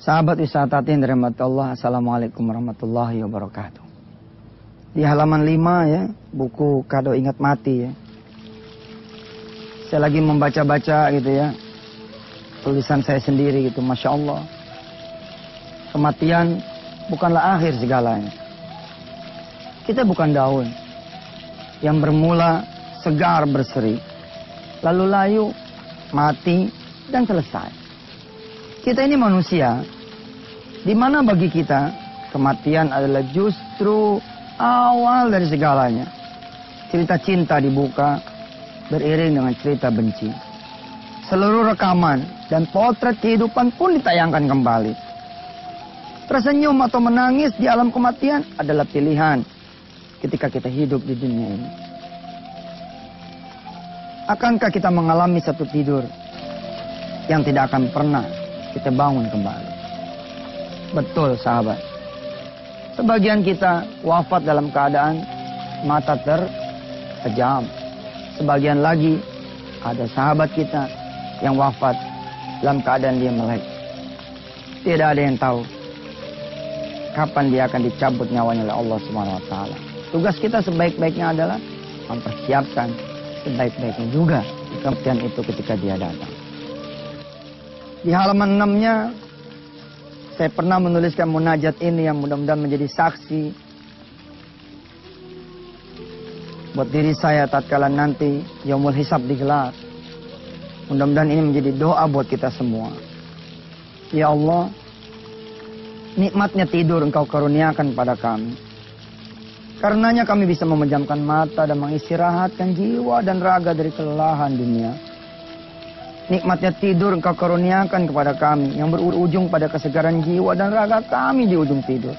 Sahabat wisata yang dirahmati Allah, Assalamualaikum warahmatullahi wabarakatuh. Di halaman 5 ya, buku Kado Ingat Mati ya. Saya lagi membaca-baca gitu ya, tulisan saya sendiri gitu, Masya Allah. Kematian bukanlah akhir segalanya. Kita bukan daun yang bermula segar berseri, lalu layu, mati, dan selesai. Kita ini manusia, di mana bagi kita kematian adalah justru awal dari segalanya. Cerita cinta dibuka beriring dengan cerita benci. Seluruh rekaman dan potret kehidupan pun ditayangkan kembali. Tersenyum atau menangis di alam kematian adalah pilihan ketika kita hidup di dunia ini. Akankah kita mengalami satu tidur yang tidak akan pernah kita bangun kembali? Betul sahabat. Sebagian kita wafat dalam keadaan mata terpejam. Sebagian lagi ada sahabat kita yang wafat dalam keadaan dia melek. Tidak ada yang tahu kapan dia akan dicabut nyawanya oleh Allah SWT. Tugas kita sebaik-baiknya adalah mempersiapkan sebaik-baiknya juga kematian itu ketika dia datang. Di halaman 6-nya saya pernah menuliskan munajat ini yang mudah-mudahan menjadi saksi buat diri saya tatkala nanti yaumul hisab digelar. Mudah-mudahan ini menjadi doa buat kita semua. Ya Allah, nikmatnya tidur Engkau karuniakan pada kami. Karenanya kami bisa memejamkan mata dan mengistirahatkan jiwa dan raga dari kelelahan dunia. Nikmatnya tidur Engkau karuniakan kepada kami yang berujung pada kesegaran jiwa dan raga kami di ujung tidur.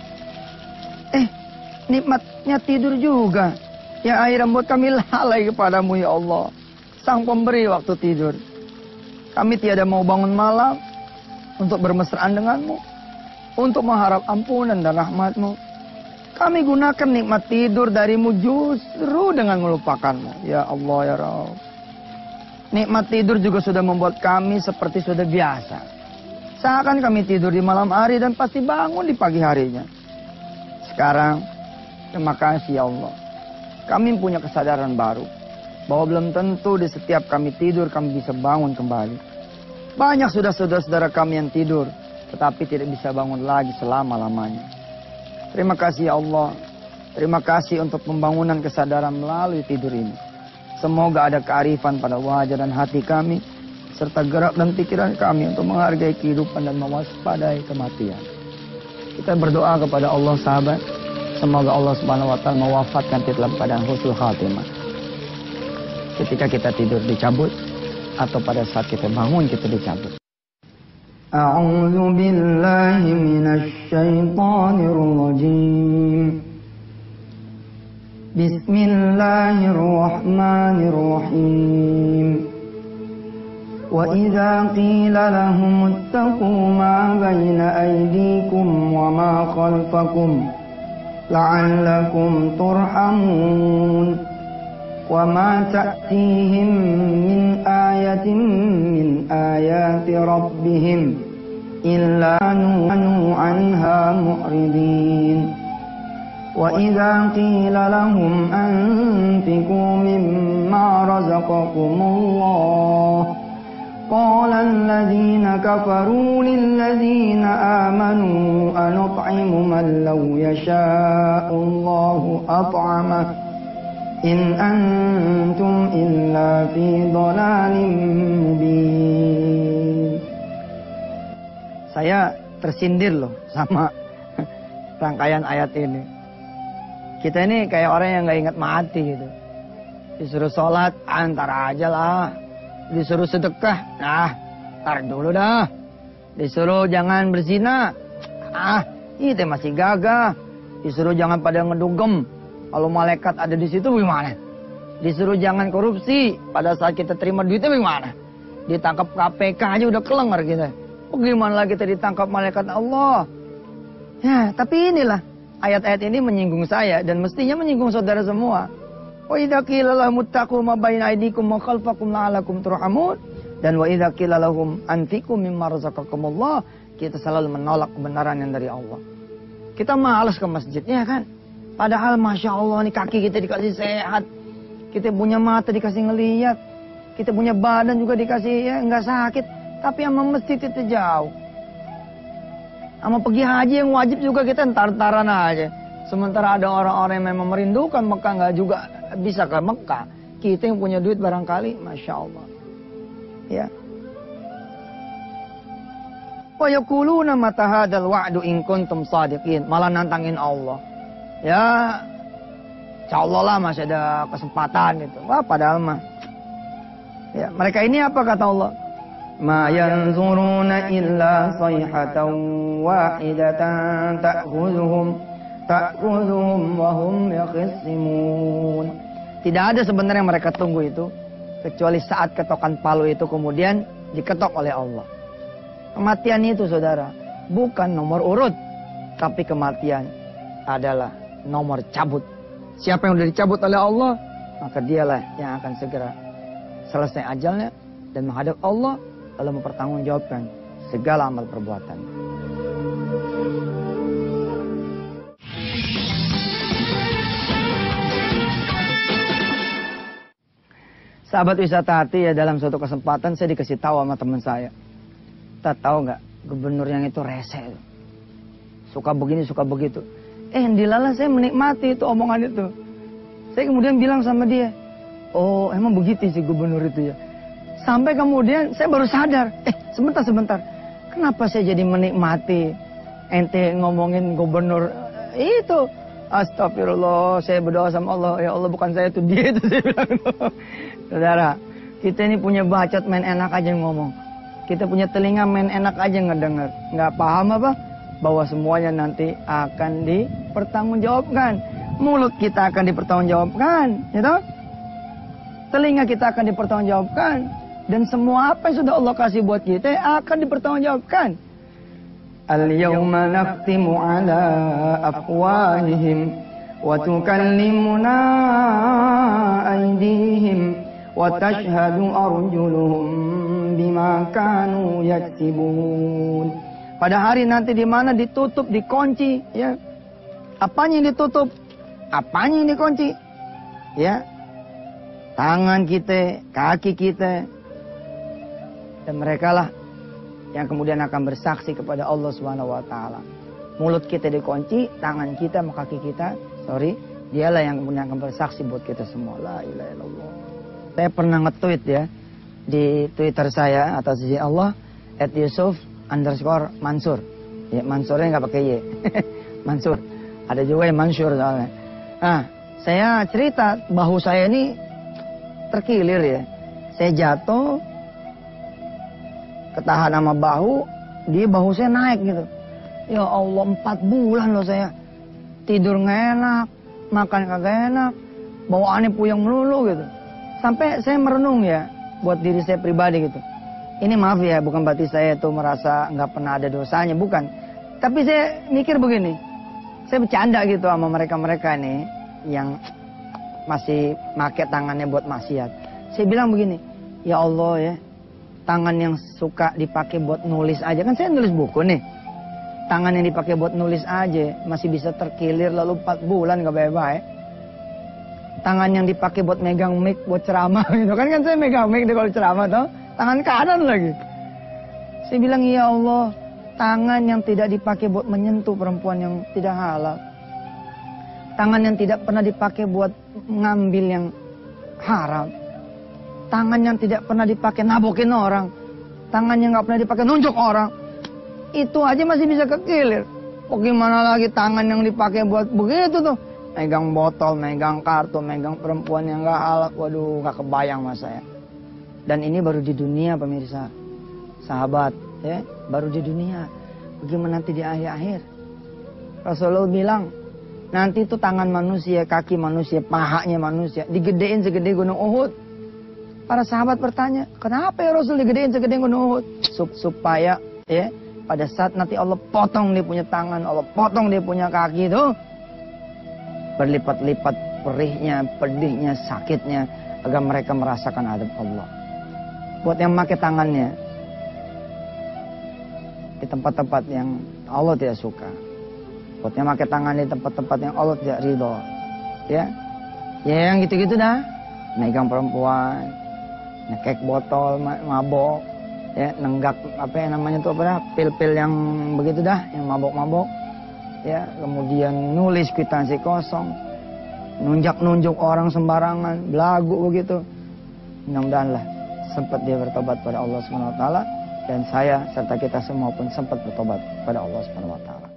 Nikmatnya tidur juga yang akhirnya membuat kami lalai kepadamu ya Allah, Sang Pemberi waktu tidur. Kami tiada mau bangun malam untuk bermesraan denganmu, untuk mengharap ampunan dan rahmatmu. Kami gunakan nikmat tidur darimu justru dengan melupakanmu. Ya Allah ya Rabb. Nikmat tidur juga sudah membuat kami seperti sudah biasa. Seakan kami tidur di malam hari dan pasti bangun di pagi harinya. Sekarang, terima kasih ya Allah. Kami punya kesadaran baru. Bahwa belum tentu di setiap kami tidur kami bisa bangun kembali. Banyak sudah saudara-saudara kami yang tidur, tetapi tidak bisa bangun lagi selama-lamanya. Terima kasih ya Allah. Terima kasih untuk pembangunan kesadaran melalui tidur ini. Semoga ada kearifan pada wajah dan hati kami, serta gerak dan pikiran kami untuk menghargai kehidupan dan mewaspadai kematian. Kita berdoa kepada Allah sahabat, semoga Allah Subhanahu wa taala mewafatkan kita dalam keadaan husnul khatimah. Ketika kita tidur dicabut, atau pada saat kita bangun kita dicabut. A'udzu billahi minasy syaithanir rajim. Bismillahirrahmanirrahim. Wa idza qila lahum ittaqu ma baina aydikum wa ma khalfakum la'allakum turhamun. Wa ma ta'tihim min ayatin min ayati rabbihim illa nunu anha mu'ridin. وَإِذَا قِيلَ لَهُمْ أَنفِقُوا مِمَّا رَزَقَكُمُ اللَّهُ قَالَ الَّذِينَ كَفَرُوا لِلَّذِينَ آمَنُوا أَنُطْعِمُ مَن لَّوْ يَشَاءُ اللَّهُ أَطْعَمَهُ إِنْ أَنتُمْ إِلَّا فِي ضَلَالٍ مُبِينٍ. Saya tersindir loh sama rangkaian ayat ini. Kita ini kayak orang yang gak ingat mati gitu. Disuruh sholat, antar aja lah. Disuruh sedekah, nah, tar dulu dah. Disuruh jangan berzina, itu masih gagah. Disuruh jangan pada ngedugem, kalau malaikat ada di situ bagaimana? Disuruh jangan korupsi, pada saat kita terima duitnya bagaimana? Ditangkap KPK aja udah kelengar kita. Bagaimana lagi kita ditangkap malaikat Allah? Ya, tapi inilah ayat-ayat ini menyinggung saya dan mestinya menyinggung saudara semua. Wa idza qila lahum ittaqu ma baina aydikum wa khalfakum la'allakum turhamun. Dan wa idza qila lahum anfiqu mimma razaqakumullah kita selalu menolak kebenaran yang dari Allah. Kita malas ke masjidnya kan. Padahal Masya Allah nih kaki kita dikasih sehat. Kita punya mata dikasih ngeliat. Kita punya badan juga dikasih ya nggak sakit. Tapi sama masjid itu jauh. Sama pergi haji yang wajib juga kita entar-entaran aja. Sementara ada orang-orang yang memang merindukan Mekah nggak juga bisa ke Mekah. Kita yang punya duit barangkali Masya Allah. Ya. Wa yaquluna mata hadzal wa'du in kuntum shadiqin. Malah nantangin Allah. Ya, insyaallah lah masih ada kesempatan gitu. Wah, padahal mah. Ya, mereka ini apa kata Allah? Ma yanzuruna illa sayhatan wahidatan ta'khudhuhum wa hum yakhisimun. Tidak ada sebenarnya yang mereka tunggu itu kecuali saat ketokan palu itu kemudian diketok oleh Allah. Kematian itu saudara bukan nomor urut, tapi kematian adalah nomor cabut. Siapa yang sudah dicabut oleh Allah, maka dialah yang akan segera selesai ajalnya dan menghadap Allah lalu mempertanggungjawabkan segala amal perbuatan. Sahabat wisata hati ya, dalam suatu kesempatan saya dikasih tahu sama teman saya. Tak tahu nggak, gubernur yang itu rese, suka begini suka begitu. Dilala saya menikmati itu omongan itu. Saya kemudian bilang sama dia, oh emang begitu sih gubernur itu ya. Sampai kemudian saya baru sadar, sebentar. Kenapa saya jadi menikmati ente ngomongin gubernur itu? Astagfirullah, saya berdoa sama Allah, ya Allah bukan saya itu, dia itu saya bilang. Saudara, kita ini punya bacot main enak aja ngomong. Kita punya telinga main enak aja ngedenger. Nggak paham apa? Bahwa semuanya nanti akan dipertanggungjawabkan. Mulut kita akan dipertanggungjawabkan, gitu. Telinga kita akan dipertanggungjawabkan. Dan semua apa yang sudah Allah kasih buat kita akan dipertanggungjawabkan. Al-yawma naftimu ala afwahihim wa tukallimuna aydihim wa tashhadu arjuluhum bima kanu yaktibun. Pada hari nanti di mana ditutup, dikunci, ya. Apanya yang ditutup? Apanya yang dikunci? Ya. Tangan kita, kaki kita. Dan mereka lah yang kemudian akan bersaksi kepada Allah Subhanahu wa taala. Mulut kita dikunci, tangan kita, kaki kita, dialah yang kemudian akan bersaksi buat kita semua. La ilaha illallah. Saya pernah nge-tweet ya di Twitter saya atas izin Allah @Yusuf_Mansur. Ya, Mansurnya nggak pakai Y. Mansur. Ada juga yang Mansur soalnya. Nah, saya cerita bahu saya ini terkilir ya. Saya jatuh, ketahan sama bahu, bahu saya naik gitu. Ya Allah, 4 bulan loh saya tidur nggak enak, makan kagak enak, bawaannya puyeng melulu gitu. Sampai saya merenung ya, buat diri saya pribadi gitu. Ini maaf ya, bukan berarti saya tuh merasa nggak pernah ada dosanya, bukan. Tapi saya mikir begini, saya bercanda gitu sama mereka-mereka nih yang masih pakai tangannya buat maksiat. Saya bilang begini, ya Allah ya, tangan yang suka dipakai buat nulis aja, kan saya nulis buku nih. Tangan yang dipakai buat nulis aja masih bisa terkilir lalu 4 bulan nggak baik-baik. Tangan yang dipakai buat megang mic buat ceramah gitu kan saya megang mic kalau ceramah tuh tangan kanan lagi. Saya bilang ya Allah, tangan yang tidak dipakai buat menyentuh perempuan yang tidak halal, tangan yang tidak pernah dipakai buat ngambil yang haram, tangan yang tidak pernah dipakai nabokin orang, tangan yang nggak pernah dipakai nunjuk orang, itu aja masih bisa kekilir. Bagaimana lagi tangan yang dipakai buat begitu tuh? Megang botol, megang kartu, megang perempuan yang gak halal. Waduh, gak kebayang mas saya. Dan ini baru di dunia pemirsa. Sahabat, ya, baru di dunia. Bagaimana nanti di akhir-akhir? Rasulullah bilang, nanti itu tangan manusia, kaki manusia, pahanya manusia, digedein segede gunung Uhud. Para sahabat bertanya, kenapa ya Rasul digedein segede gunung Uhud? Supaya, ya, pada saat nanti Allah potong dia punya tangan, Allah potong dia punya kaki itu, berlipat-lipat perihnya, pedihnya, sakitnya, agar mereka merasakan adab Allah. Buat yang pakai tangannya, di tempat-tempat yang Allah tidak suka. Buatnya pakai tangan di tempat-tempat yang Allah tidak ridho. Ya, ya yang gitu-gitu dah. Megang perempuan, ngekek botol, mabok, ya, nenggak apa yang namanya tuh apa dah, pil-pil yang begitu dah, yang mabok-mabok. Ya, kemudian nulis kwitansi kosong, nunjuk orang sembarangan, belagu begitu. Mudah-mudahan lah sempat dia bertobat pada Allah Subhanahu wa taala, dan saya serta kita semua pun sempat bertobat pada Allah Subhanahu wa taala.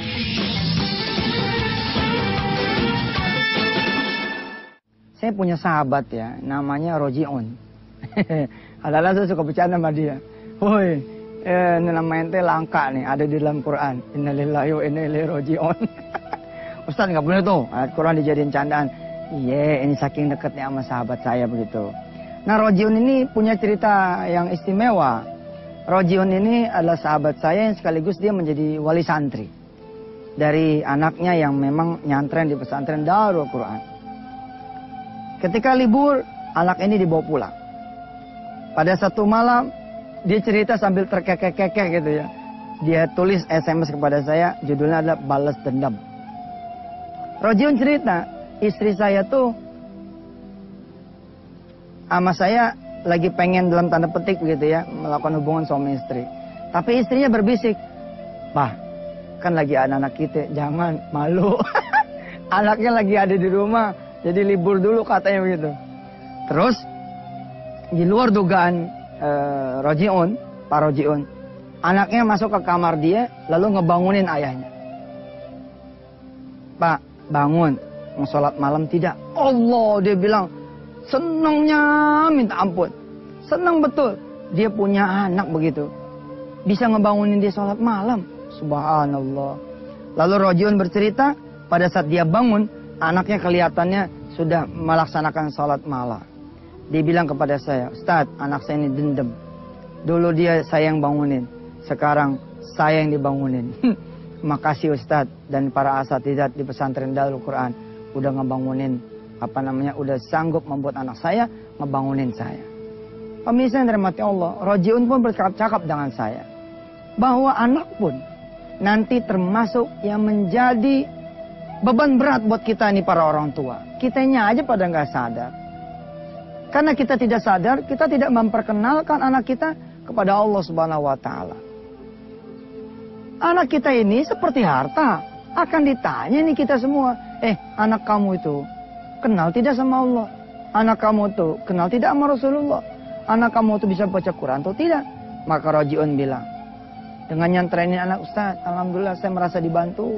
Saya punya sahabat ya, namanya Roji'un. Adalah saya suka bercanda sama dia. Woi, nama ente langka nih, ada di dalam Quran. Innalillahi wa inna ilaihi raji'un. Ustaz nggak boleh tuh, ayat Quran dijadiin candaan. Iya, ini saking dekatnya sama sahabat saya begitu. Nah, Roji'un ini punya cerita yang istimewa. Roji'un ini adalah sahabat saya yang sekaligus dia menjadi wali santri. Dari anaknya yang memang nyantren di pesantren Darul Quran. Ketika libur, anak ini dibawa pulang. Pada satu malam, dia cerita sambil terkekek-kekek gitu ya. Dia tulis SMS kepada saya, judulnya adalah Balas Dendam. Roji'un cerita, istri saya tuh sama saya lagi pengen dalam tanda petik begitu ya, melakukan hubungan suami istri. Tapi istrinya berbisik, "Bah, kan lagi anak-anak kita, jangan, malu." Anaknya lagi ada di rumah, jadi libur dulu katanya begitu. Terus di luar dugaan Roji'un, Pak Roji'un, anaknya masuk ke kamar dia lalu ngebangunin ayahnya. "Pak, bangun, mau sholat malam tidak?" Allah, dia bilang, senangnya minta ampun. Senang betul, dia punya anak begitu, bisa ngebangunin dia sholat malam. Subhanallah. Lalu Roji'un bercerita, pada saat dia bangun, anaknya kelihatannya sudah melaksanakan sholat malam. Dia bilang kepada saya, "Ustaz, anak saya ini dendam. Dulu dia saya yang bangunin, sekarang saya yang dibangunin." Makasih Ustaz dan para asatidzah di pesantren Darul Quran udah ngebangunin, udah sanggup membuat anak saya ngebangunin saya. Pemirsa yang dirahmati Allah, Roji'un pun bercakap-cakap dengan saya bahwa anak pun nanti termasuk yang menjadi beban berat buat kita ini para orang tua. Kitanya aja pada nggak sadar. Karena kita tidak sadar, kita tidak memperkenalkan anak kita kepada Allah Subhanahu wa taala. Anak kita ini seperti harta, akan ditanya nih kita semua, anak kamu itu kenal tidak sama Allah? Anak kamu itu kenal tidak sama Rasulullah? Anak kamu itu bisa baca Quran atau tidak? Maka Roji'un bilang, dengan nyantrenin anak, "Ustaz, alhamdulillah saya merasa dibantu."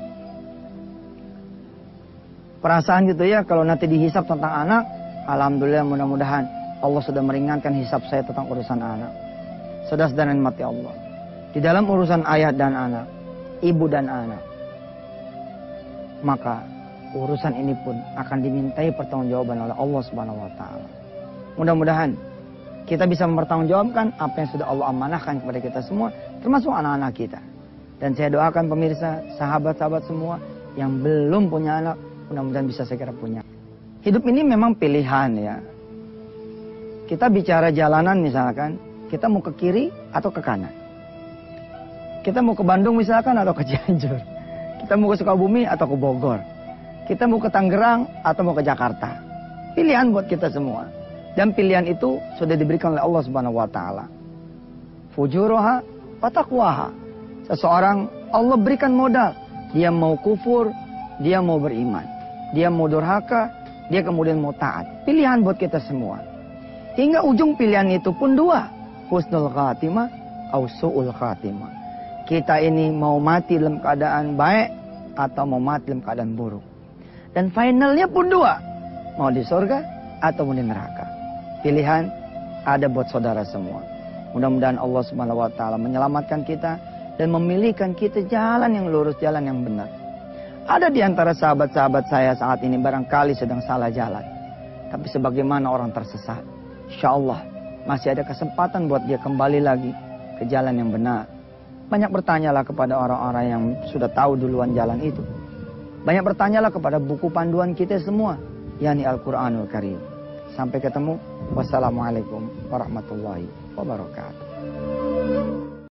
Perasaan gitu ya, kalau nanti dihisap tentang anak, alhamdulillah mudah-mudahan Allah sudah meringankan hisap saya tentang urusan anak. Saudara-saudara yang mati Allah, di dalam urusan ayah dan anak, ibu dan anak, maka urusan ini pun akan dimintai pertanggungjawaban oleh Allah Subhanahu wa taala. Mudah-mudahan kita bisa mempertanggungjawabkan apa yang sudah Allah amanahkan kepada kita semua, termasuk anak-anak kita. Dan saya doakan pemirsa, sahabat-sahabat semua yang belum punya anak, mudah-mudahan bisa segera punya. Hidup ini memang pilihan ya. Kita bicara jalanan misalkan, kita mau ke kiri atau ke kanan. Kita mau ke Bandung misalkan atau ke Cianjur. Kita mau ke Sukabumi atau ke Bogor. Kita mau ke Tangerang atau mau ke Jakarta. Pilihan buat kita semua. Dan pilihan itu sudah diberikan oleh Allah Subhanahu wa taala. Fujuruha wa taqwaha. Seseorang Allah berikan modal. Dia mau kufur, dia mau beriman. Dia mau durhaka, dia kemudian mau taat. Pilihan buat kita semua. Hingga ujung pilihan itu pun dua. Husnul khatimah atau su'ul khatimah. Kita ini mau mati dalam keadaan baik atau mau mati dalam keadaan buruk. Dan finalnya pun dua. Mau di surga atau mau di neraka. Pilihan ada buat saudara semua. Mudah-mudahan Allah Subhanahu wa taala menyelamatkan kita dan memilihkan kita jalan yang lurus, jalan yang benar. Ada di antara sahabat-sahabat saya saat ini barangkali sedang salah jalan. Tapi sebagaimana orang tersesat, insyaallah masih ada kesempatan buat dia kembali lagi ke jalan yang benar. Banyak bertanyalah kepada orang-orang yang sudah tahu duluan jalan itu. Banyak bertanyalah kepada buku panduan kita semua, yakni Al-Quranul Karim. Sampai ketemu. Wassalamualaikum warahmatullahi wabarakatuh.